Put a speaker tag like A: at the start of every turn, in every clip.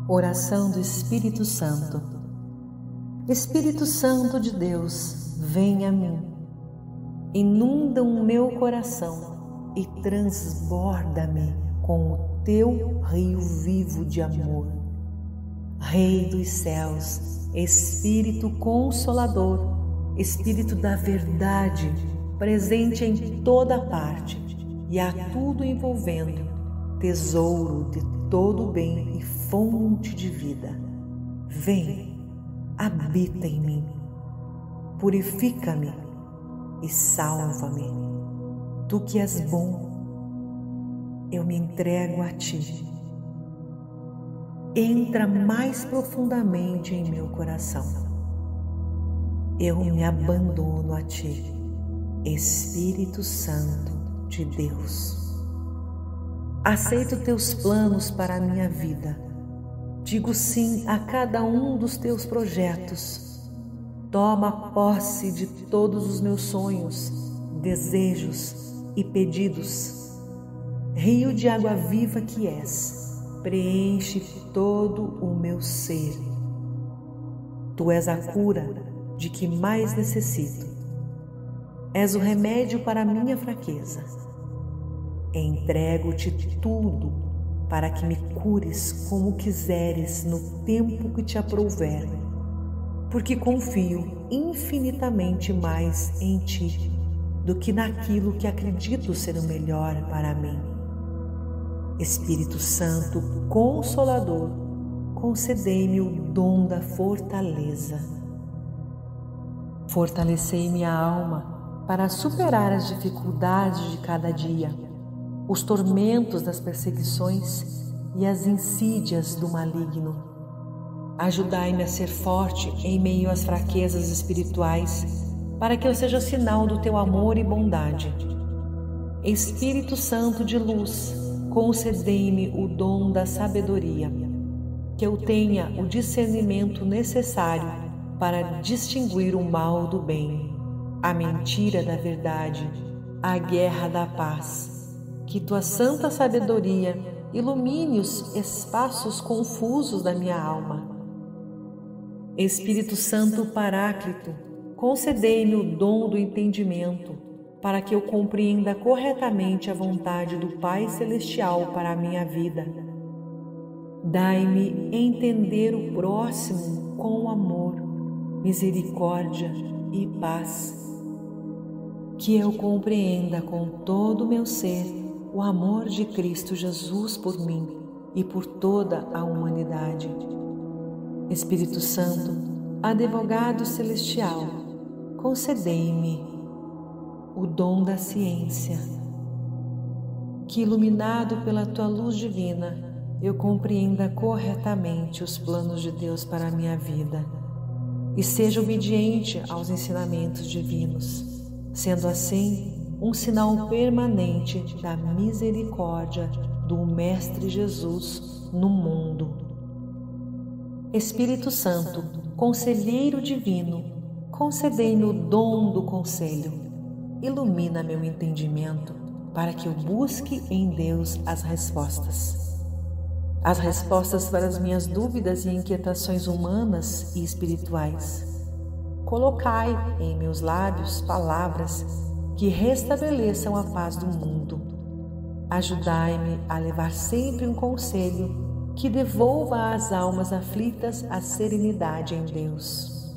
A: Oração do Espírito Santo. Espírito Santo de Deus, vem a mim. Inunda o meu coração e transborda-me com o teu rio vivo de amor. Rei dos céus, Espírito Consolador, Espírito da verdade, presente em toda parte e a tudo envolvendo, tesouro de todo o bem e fonte de vida. Vem, habita em mim, purifica-me e salva-me. Tu que és bom, eu me entrego a ti. Entra mais profundamente em meu coração. Eu me abandono a ti, Espírito Santo de Deus. Aceito teus planos para a minha vida. Digo sim a cada um dos teus projetos. Toma posse de todos os meus sonhos, desejos e pedidos. Rio de água viva que és, preenche todo o meu ser. Tu és a cura de que mais necessito. És o remédio para a minha fraqueza. Entrego-te tudo para que me cures como quiseres no tempo que te aprouver, porque confio infinitamente mais em ti do que naquilo que acredito ser o melhor para mim. Espírito Santo Consolador, concedei-me o dom da fortaleza. Fortalecei minha alma para superar as dificuldades de cada dia, os tormentos das perseguições e as insídias do maligno. Ajudai-me a ser forte em meio às fraquezas espirituais, para que eu seja sinal do teu amor e bondade. Espírito Santo de luz, concedei-me o dom da sabedoria, que eu tenha o discernimento necessário para distinguir o mal do bem, a mentira da verdade, a guerra da paz. Que tua santa sabedoria ilumine os espaços confusos da minha alma. Espírito Santo Paráclito, concedei-me o dom do entendimento, para que eu compreenda corretamente a vontade do Pai Celestial para a minha vida. Dai-me entender o próximo com amor, misericórdia e paz. Que eu compreenda com todo o meu ser o amor de Cristo Jesus por mim e por toda a humanidade. Espírito Santo, advogado celestial, concedei-me o dom da ciência, que, iluminado pela tua luz divina, eu compreenda corretamente os planos de Deus para a minha vida e seja obediente aos ensinamentos divinos, sendo assim um sinal permanente da misericórdia do Mestre Jesus no mundo. Espírito Santo, Conselheiro Divino, concedei-me o dom do conselho. Ilumina meu entendimento para que eu busque em Deus as respostas. As respostas para as minhas dúvidas e inquietações humanas e espirituais. Colocai em meus lábios palavras que restabeleçam a paz do mundo. Ajudai-me a levar sempre um conselho que devolva às almas aflitas a serenidade em Deus.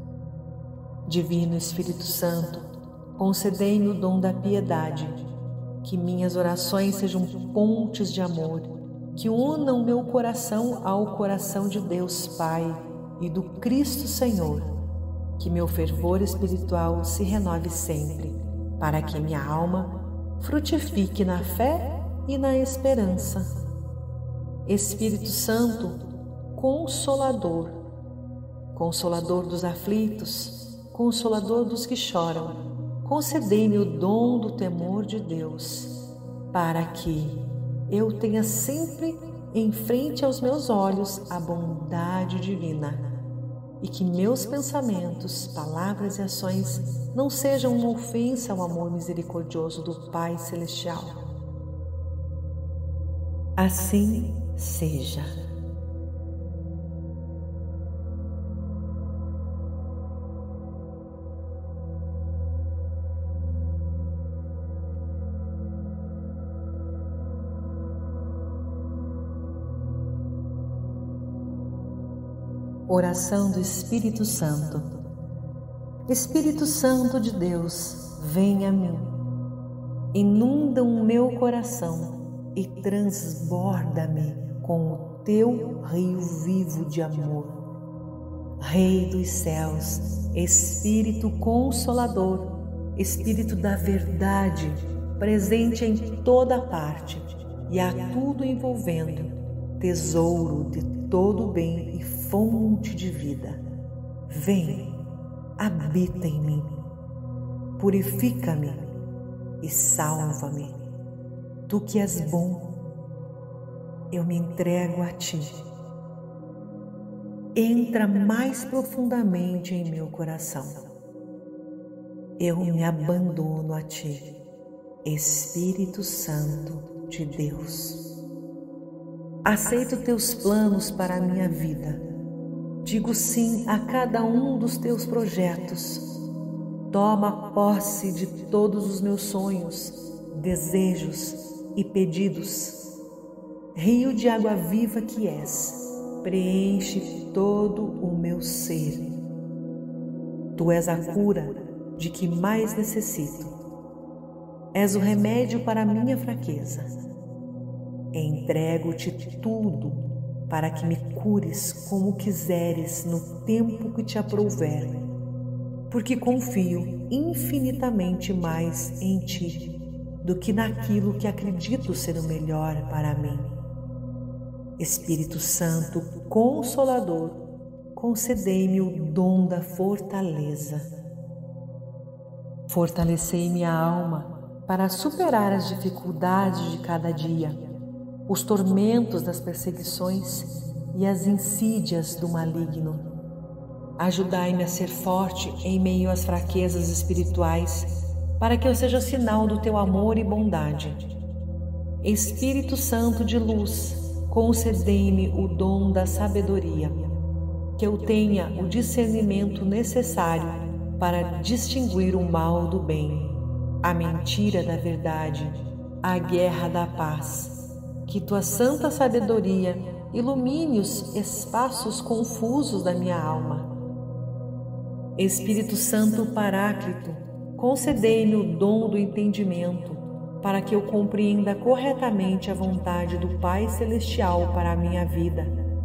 A: Divino Espírito Santo, concedei-me o dom da piedade, que minhas orações sejam pontes de amor, que unam meu coração ao coração de Deus Pai e do Cristo Senhor, que meu fervor espiritual se renove sempre, para que minha alma frutifique na fé e na esperança. Espírito Santo, Consolador, Consolador dos aflitos, Consolador dos que choram, concedei-me o dom do temor de Deus, para que eu tenha sempre em frente aos meus olhos a bondade divina, e que meus pensamentos, palavras e ações não sejam uma ofensa ao amor misericordioso do Pai Celestial. Assim seja. Oração do Espírito Santo. Espírito Santo de Deus, vem a mim. Inunda o meu coração e transborda-me com o teu rio vivo de amor. Rei dos céus, Espírito Consolador, Espírito da verdade, presente em toda parte e a tudo envolvendo, tesouro de todo o bem e fonte de vida. Vem, habita em mim, purifica-me e salva-me. Tu que és bom, eu me entrego a ti. Entra mais profundamente em meu coração. Eu me abandono a ti, Espírito Santo de Deus. Aceito teus planos para a minha vida. Digo sim a cada um dos teus projetos. Toma posse de todos os meus sonhos, desejos e pedidos. Rio de água viva que és, preenche todo o meu ser. Tu és a cura de que mais necessito. És o remédio para a minha fraqueza. Entrego-te tudo para que me cures como quiseres no tempo que te aprouver, porque confio infinitamente mais em ti do que naquilo que acredito ser o melhor para mim. Espírito Santo Consolador, concedei-me o dom da fortaleza. Fortalecei minha alma para superar as dificuldades de cada dia, os tormentos das perseguições e as insídias do maligno. Ajudai-me a ser forte em meio às fraquezas espirituais, para que eu seja sinal do teu amor e bondade. Espírito Santo de luz, concedei-me o dom da sabedoria, que eu tenha o discernimento necessário para distinguir o mal do bem, a mentira da verdade, a guerra da paz. Que tua santa sabedoria ilumine os espaços confusos da minha alma. Espírito Santo Paráclito, concedei-me o dom do entendimento, para que eu compreenda corretamente a vontade do Pai Celestial para a minha vida.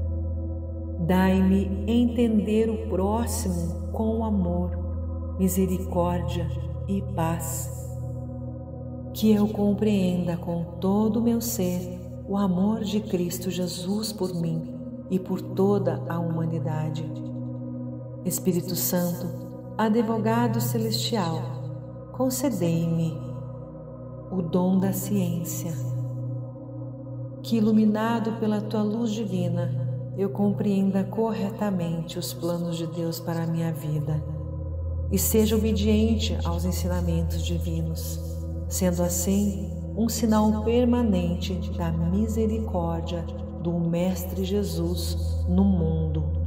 A: Dai-me entender o próximo com amor, misericórdia e paz. Que eu compreenda com todo o meu ser o amor de Cristo Jesus por mim e por toda a humanidade. Espírito Santo, advogado celestial, concedei-me o dom da ciência, que, iluminado pela tua luz divina, eu compreenda corretamente os planos de Deus para a minha vida e seja obediente aos ensinamentos divinos, sendo assim um sinal permanente da misericórdia do Mestre Jesus no mundo.